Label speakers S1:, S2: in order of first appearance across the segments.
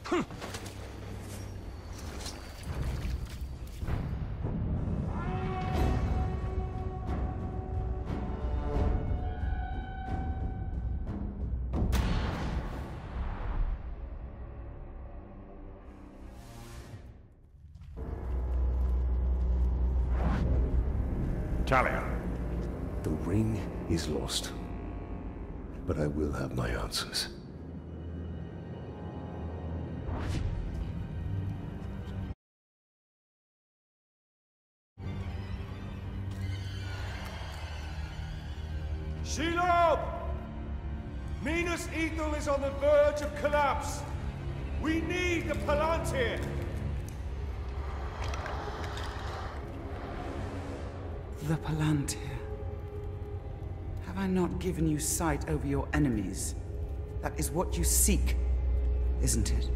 S1: Talia.
S2: The ring is lost. But I will have my answers.
S3: Shelob! Minas Ithil is on the verge of collapse. We need the Palantir!
S4: The Palantir. Have I not given you sight over your enemies? That is what you seek, isn't it?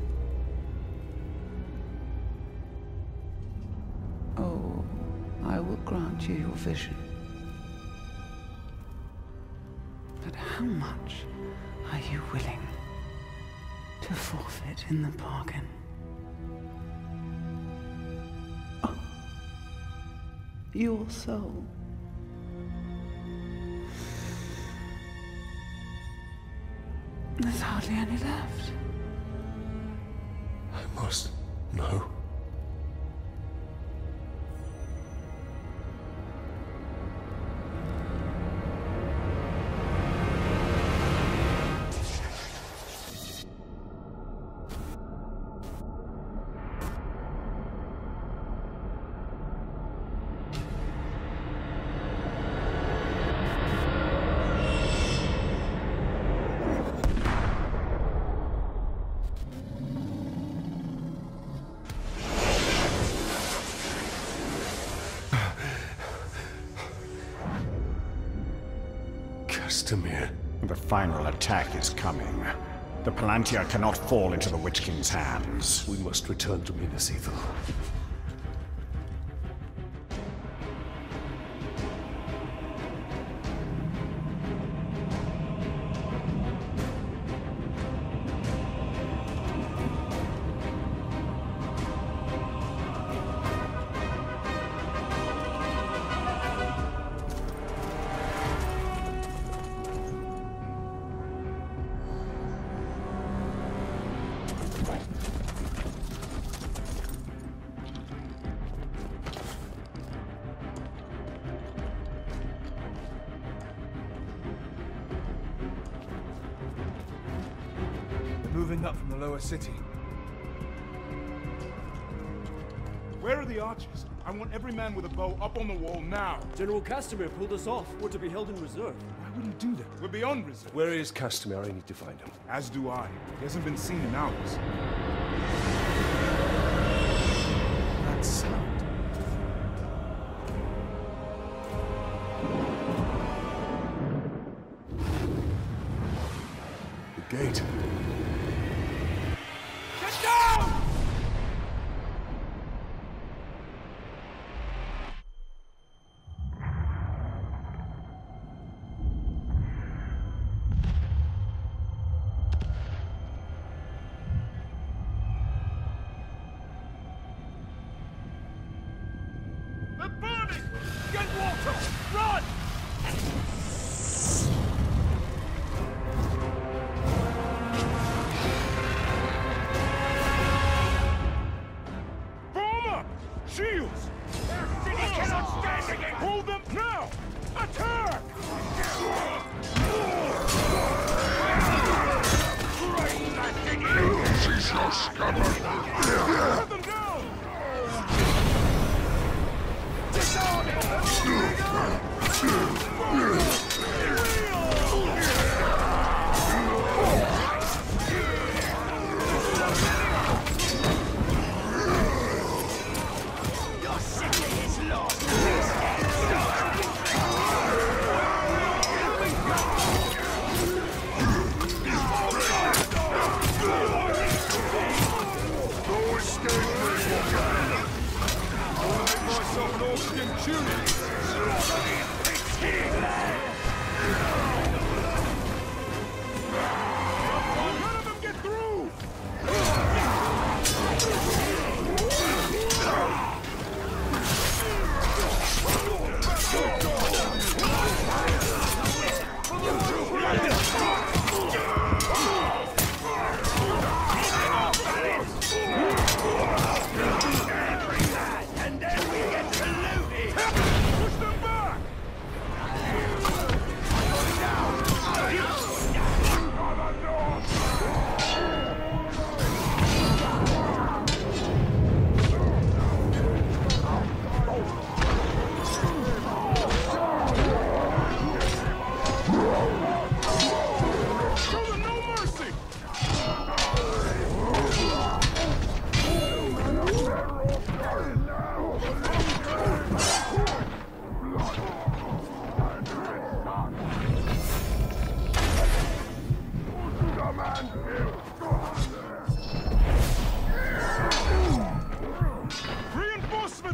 S4: Oh, I will grant you your vision. But how much are you willing to forfeit in the bargain? Oh, your soul. There's hardly any left.
S2: I must know. Castamir.
S1: The final attack is coming. The Palantir cannot fall into the Witch King's hands.
S2: We must return to Minas Ithil.
S3: Moving up from the lower city. Where are the archers? I want every man with a bow up on the wall now.
S5: General Castamir pulled us off. We're to be held in reserve.
S3: Why would he do that? We're beyond reserve.
S2: Where is Castamir? I need to find him.
S3: As do I. He hasn't been seen in hours. That sound.
S2: The gate.
S3: Get down! They're burning! Get water! Run! Form up! Shields! Their city cannot stand again! Hold them now! Attack!
S6: She's so stubborn.
S3: Cut them down! Disarm Your city is lost!
S6: No escape for you.
S3: Myself an all-skin tunic! None of them get through!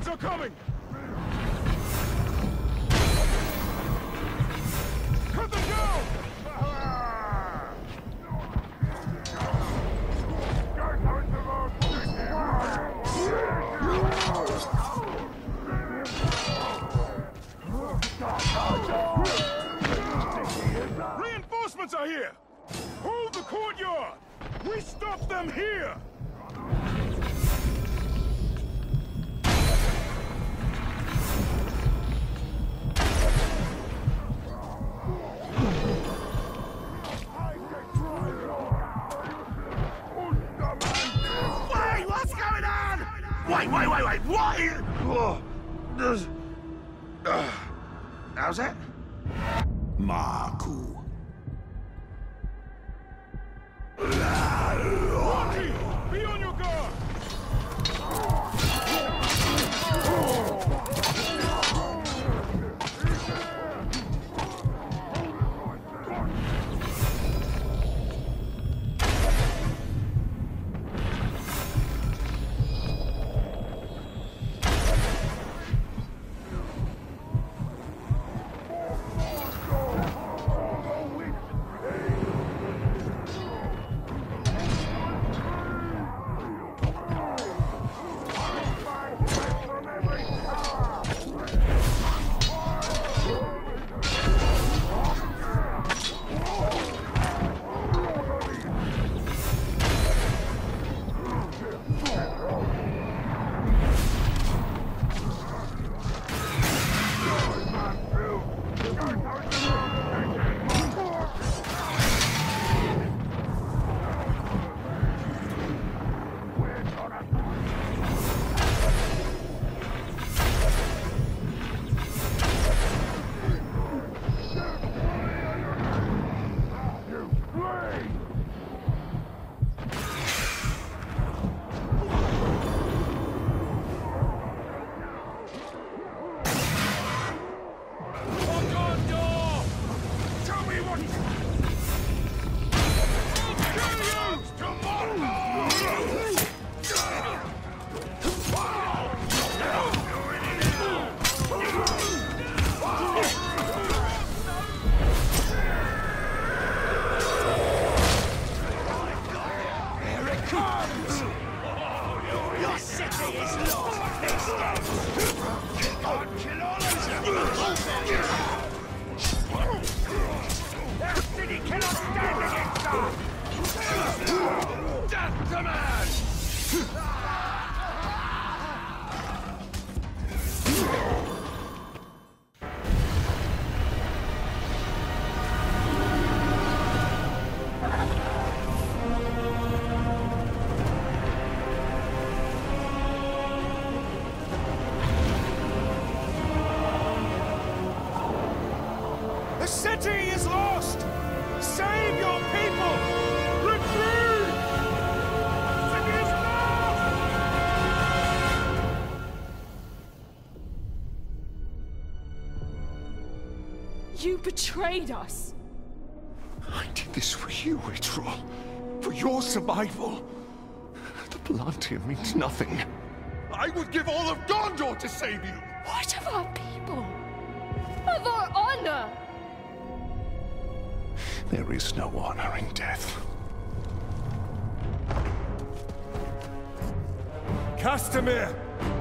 S3: are coming! Cut them down! Reinforcements are here! Hold the courtyard! We stop them here!
S6: Wait, what's going on? Wait, what? How's that?
S2: Maku.
S3: Rocky, be on your guard! The city is lost! Save your people! Retreat! City is lost!
S7: You betrayed us!
S2: I did this for you, Ritual. For your survival. The Palantir means nothing. I would give all of Gondor to save you!
S7: What of our people? Of our honor?
S2: There is no honor in death.
S3: Castamir!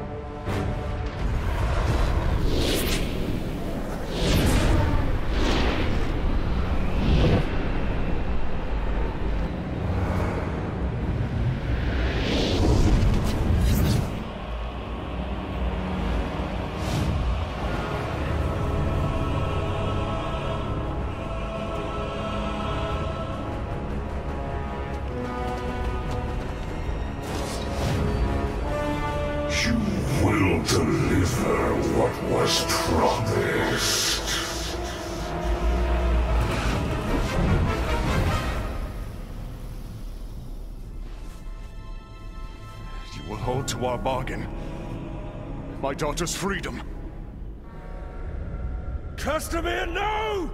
S6: You will deliver what was promised.
S3: You will hold to our bargain. My daughter's freedom. Castamir, no!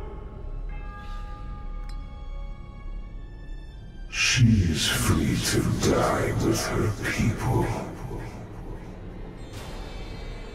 S6: She is free to die with her people.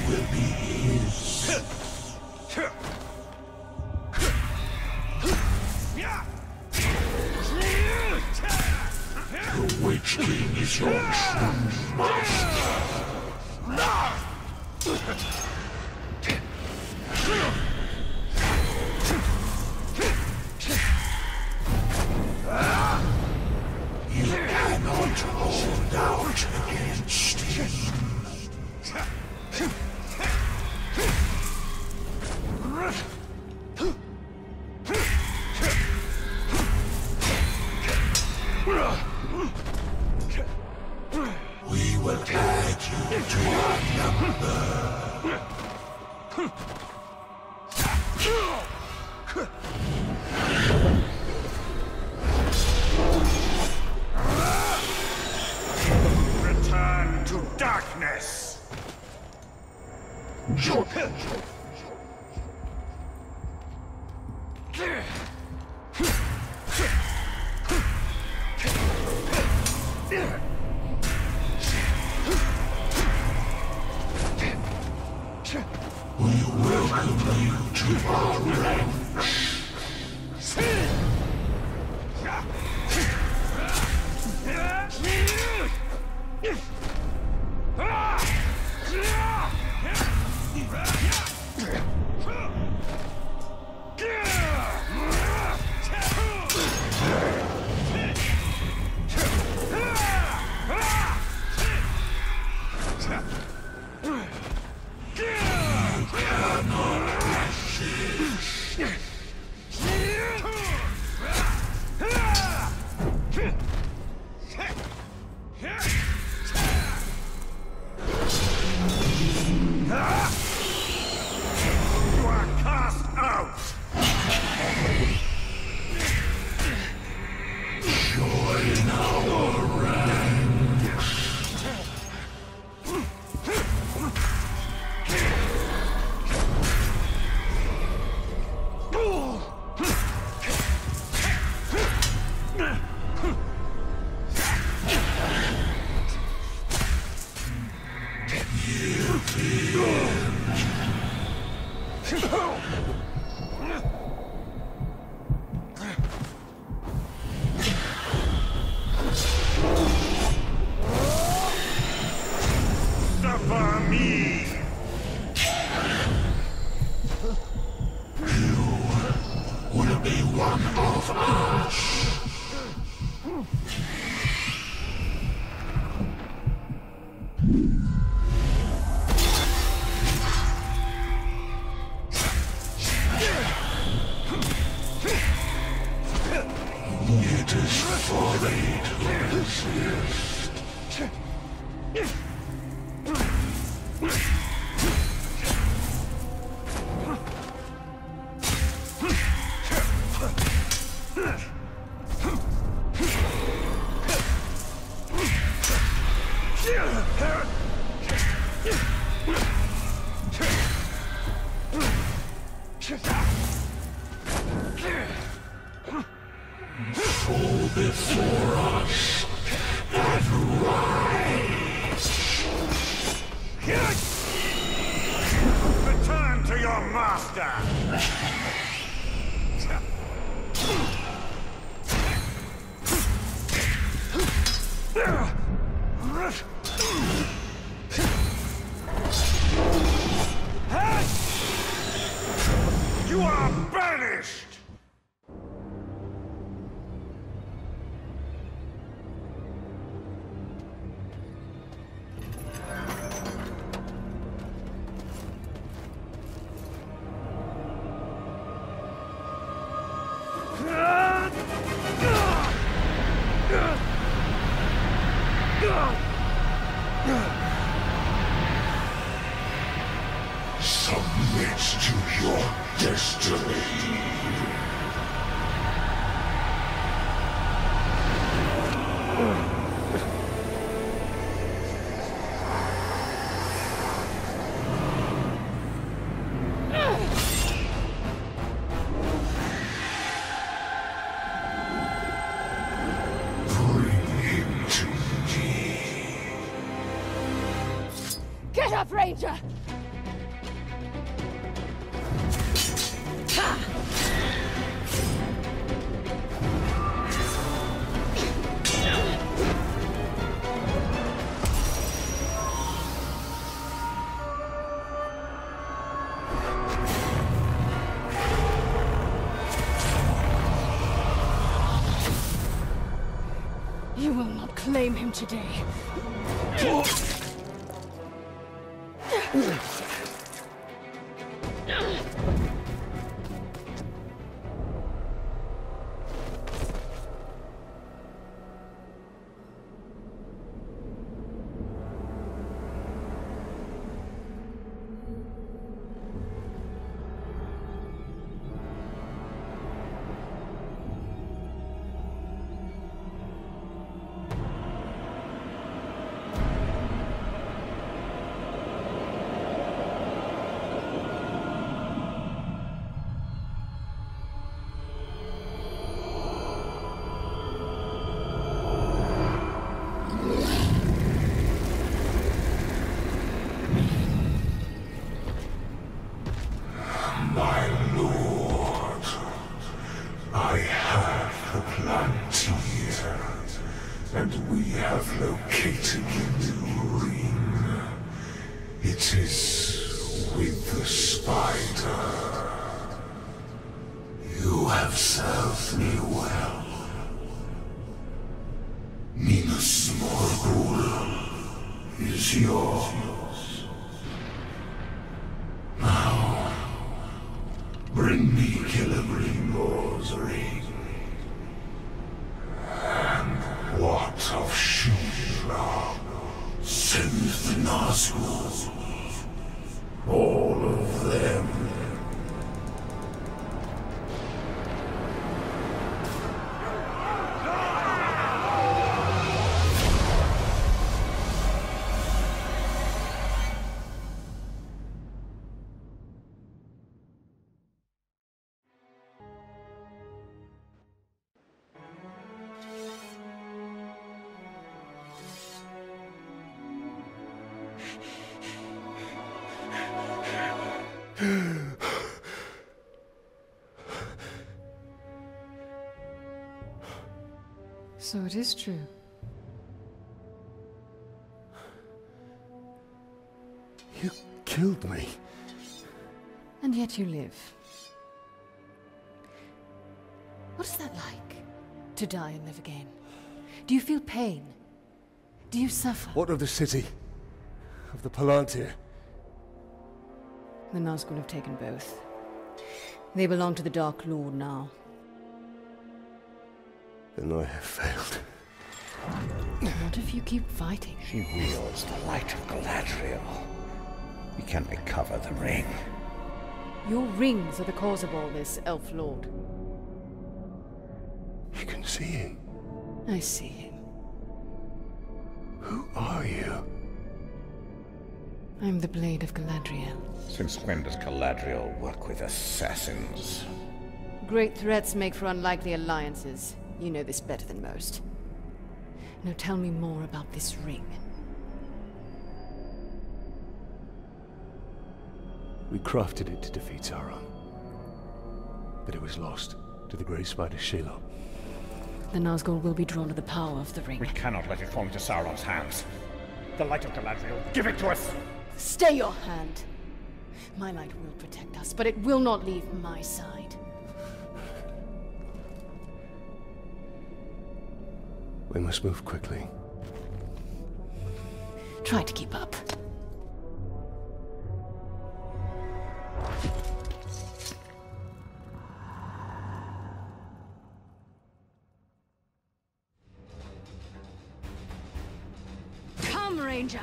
S6: will be his. The Witch King is your true master. You cannot hold out against him. We will add you to our number.
S1: Return to darkness!
S6: We welcome you to our ranks. It is folly to resist. Fall before us and rise.
S1: Return to your master! You are banished!
S6: Submit to your destiny. Bring him to me.
S7: Get up, Ranger! You will not claim him today.
S6: And we have located the new ring. It is with the spider. You have served me well. Minas Morgul is yours. Now, bring me Celebrimbor's ring. What of Shula? Send the Nazgûl. All of them.
S8: So it is true.
S2: You killed me.
S8: And yet you live. What is that like? To die and live again? Do you feel pain? Do you suffer?
S2: What of the city? Of the Palantir?
S8: The Nazgûl have taken both. They belong to the Dark Lord now.
S2: Then I have failed.
S8: What if you keep fighting?
S9: She wields the light of Galadriel. We can recover the ring.
S8: Your rings are the cause of all this, Elf Lord.
S2: You can see him.
S8: I see him.
S2: Who are you?
S8: I'm the Blade of Galadriel.
S9: Since when does Galadriel work with assassins?
S8: Great threats make for unlikely alliances. You know this better than most. Now tell me more about this ring.
S2: We crafted it to defeat Sauron. But it was lost to the Grey Spider Shelob.
S8: The Nazgûl will be drawn to the power of the ring.
S9: We cannot let it fall into Sauron's hands. The light of Galadriel, give it to us!
S8: Stay your hand! My light will protect us, but it will not leave my side.
S2: We must move quickly.
S8: Try to keep up.
S7: Come, Ranger!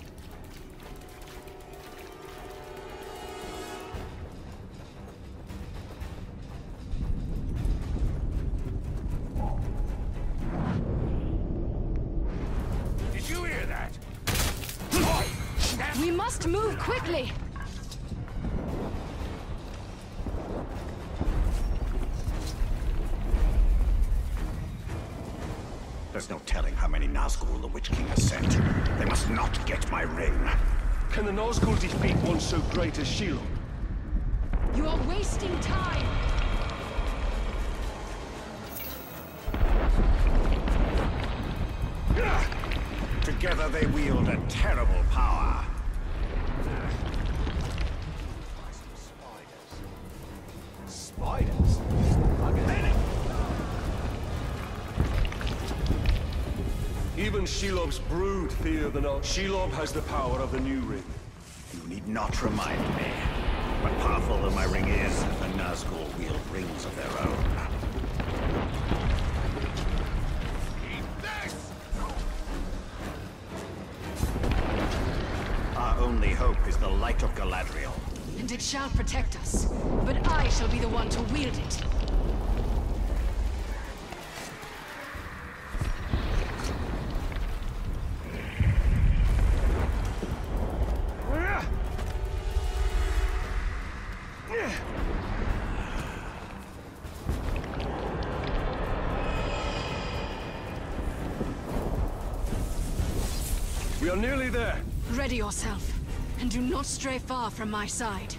S7: We must move quickly!
S1: There's no telling how many Nazgûl the Witch King has sent. They must not get my ring.
S3: Can the Nazgûl defeat one so great as Shelob?
S7: You are wasting time!
S1: Together they wield a terrible power.
S3: Spiders? I'm heading! Even Shelob's brood fear the knowledge. Shelob has the power of the new ring.
S9: You need not remind me. But powerful though my ring is, the Nazgul wield rings of their own. Our only hope is the light of Galadriel.
S8: And it shall protect us. But I shall be the one to wield it.
S3: We are nearly there.
S8: Ready yourself, and do not stray far from my side.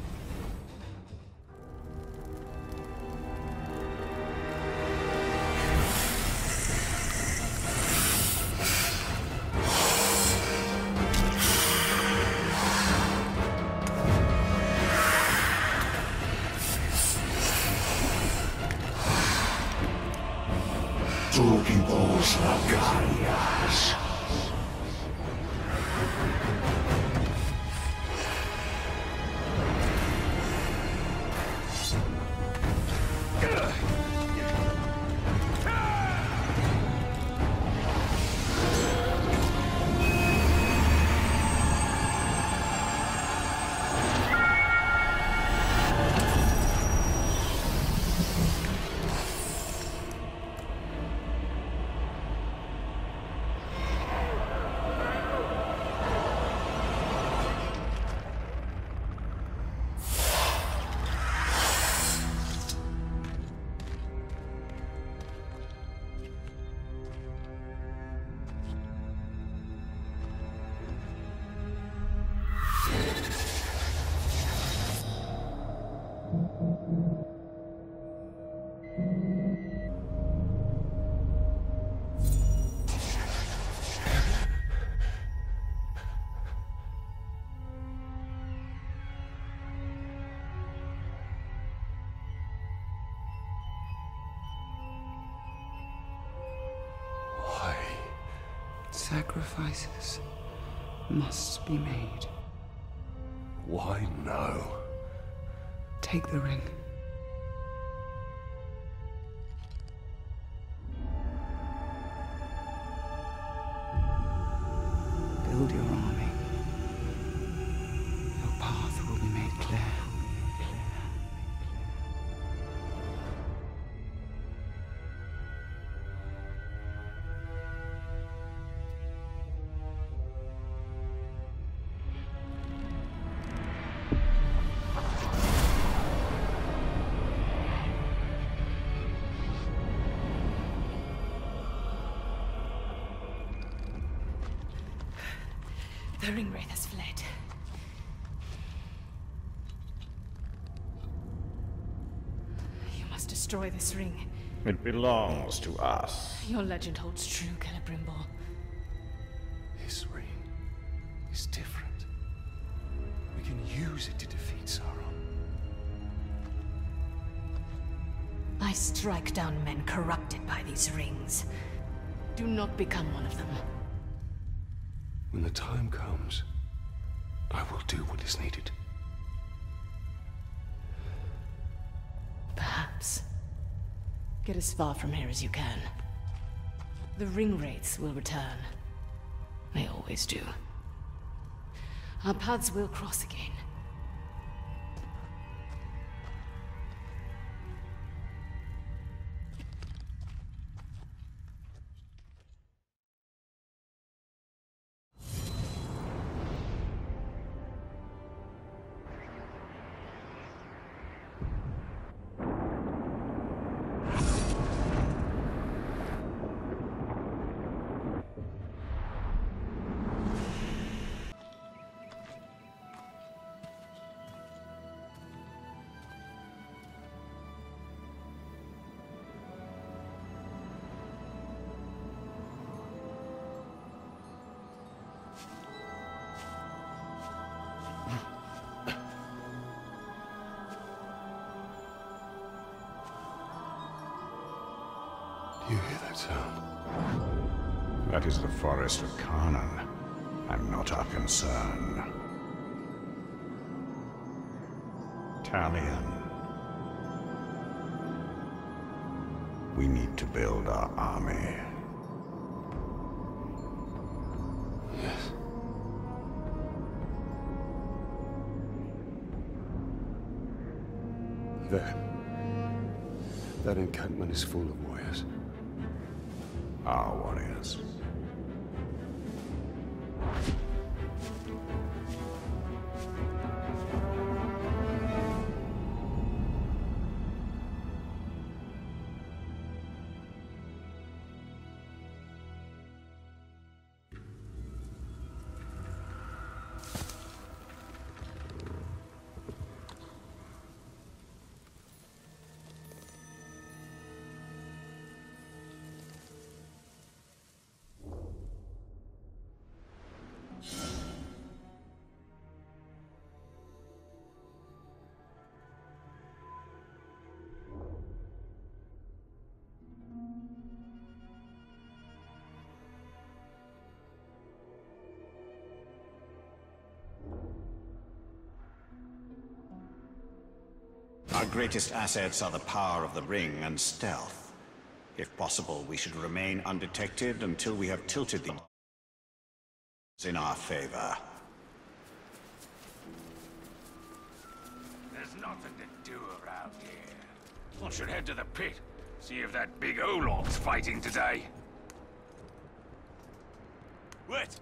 S6: Turbos Lagarias.
S4: Sacrifices must be made.
S3: Why now?
S4: Take the ring. Build your army. Your path will be made clear.
S8: The Ringwraith has fled. You must destroy this ring.
S9: It belongs to us.
S8: Your legend holds true, Celebrimbor.
S3: This ring is different. We can use it to defeat Sauron.
S8: I strike down men corrupted by these rings. Do not become one of them.
S3: When the time comes, I will do what is needed.
S8: Perhaps. Get as far from here as you can. The Ringwraiths will return. They always do. Our paths will cross again.
S3: You hear that sound?
S1: That is the forest of Karnan. I'm not our concern. Talion. We need to build our army.
S10: Yes. There. That encampment is full of warriors.
S1: Our warriors.
S9: Our greatest assets are the power of the ring and stealth. If possible, we should remain undetected until we have tilted the in our favor.
S11: There's nothing to do around here. I should head to the pit, see if that big Olog's fighting today. What?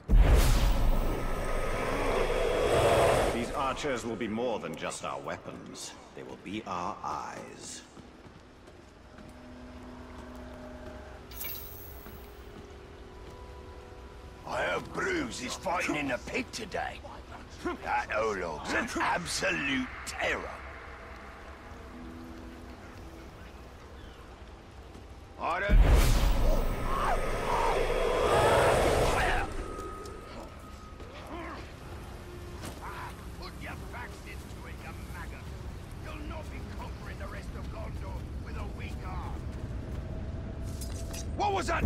S9: These archers will be more than just our weapons. They will be our eyes.
S11: I heard Bruce is fighting in the pit today. That Olog's an absolute terror. I don't... Put your backs into it, you maggot. You'll not be conquering the rest of Gondor with a weak arm. What was that?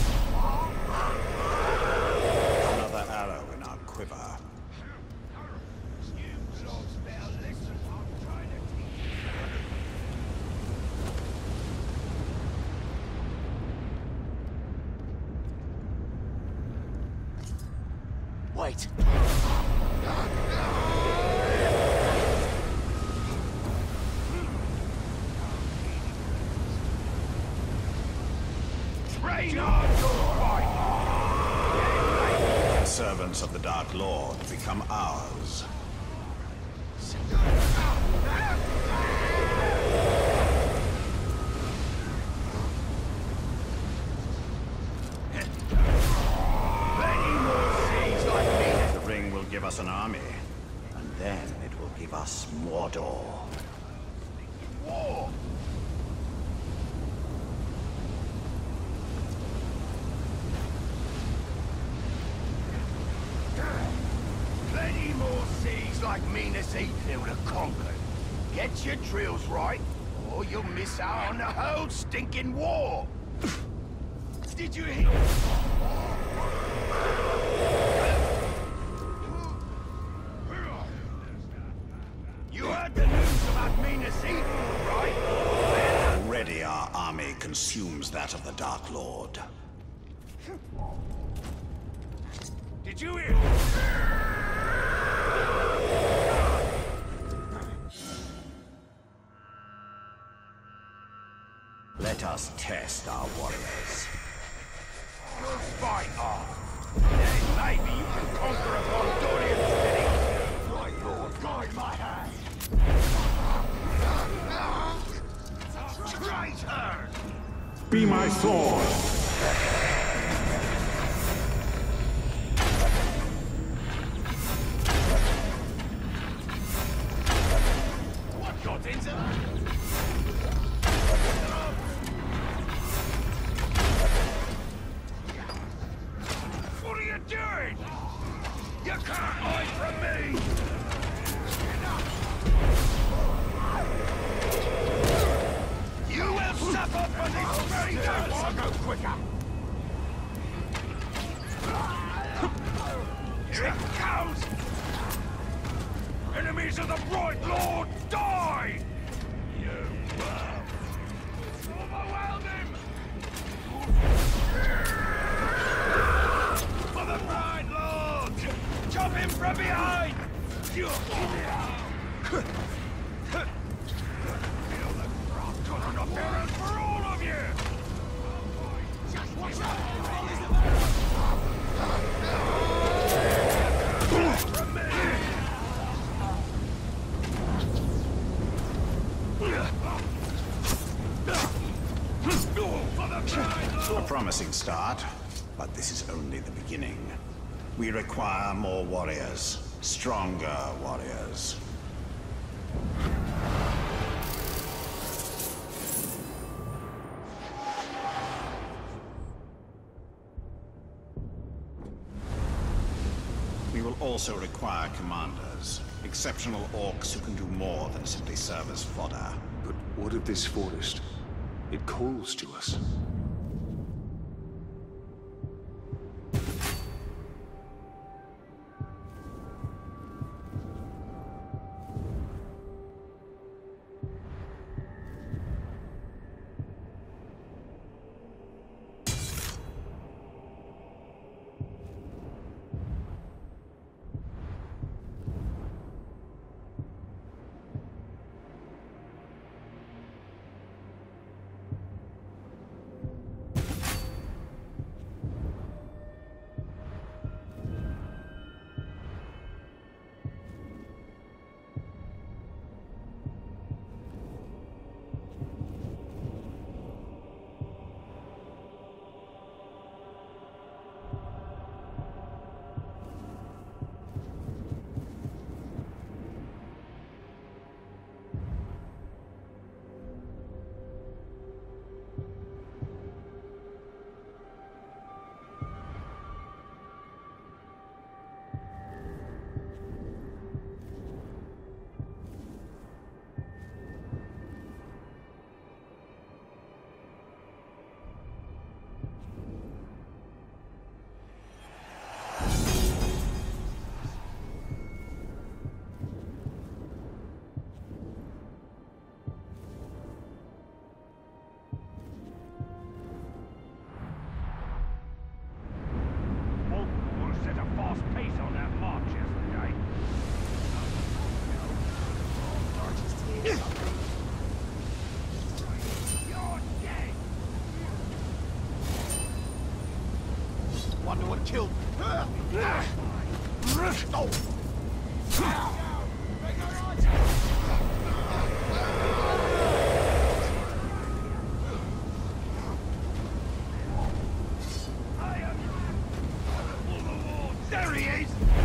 S9: Another arrow in our quiver.
S11: Wait. Train on to fight!
S9: The servants of the Dark Lord become ours. The ring will give us an army, and then it will give us Mordor.
S11: War! Plenty more seas like Minas Ithil to conquer. Get your drills right, or you'll miss out on the whole stinking war! Did you hear? You heard the news about Minas Ithil, right?
S9: Already our army consumes that of the Dark Lord.
S11: Did you hear?
S9: Let us test our warriors.
S11: Good fight on. Then maybe you can conquer a Gondorian city. My lord, guide my hand. Traitor!
S1: Be my sword!
S11: What got into that? What are you doing? You can't hide from me! You will suffer for this very dance! I'll go quicker! enemies of the Bright Lord die! You overwhelm him! For the Bright Lord! Chop him from behind! Feel the crowd coming up here for all of you! Just watch out!
S9: A promising start, but this is only the beginning. We require more warriors, stronger warriors. We will also require commanders, exceptional orcs who can do more than simply serve as fodder.
S10: But what of this forest? It calls to us.
S11: Wonder what killed me.
S2: There he is!